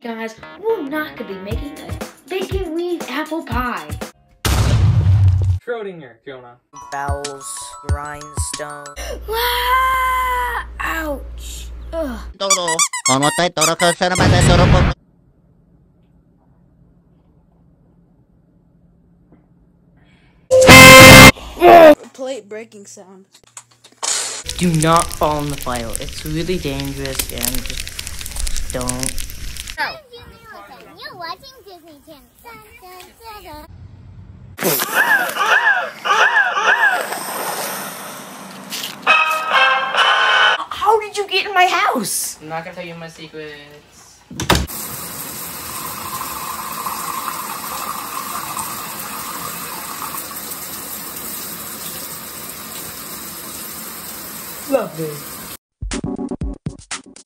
Guys, we're not going to be making a bacon weave apple pie. Schrodinger, Jonah. Bowels, grindstone. Ouch. Ugh. Toro. Mamatay, toro ka sa naman tayo, toro po. Plate breaking sound. Do not fall in the file. It's really dangerous and just don't. You're watching Disney Channel. How did you get in my house? I'm not gonna tell you my secrets. Lovely.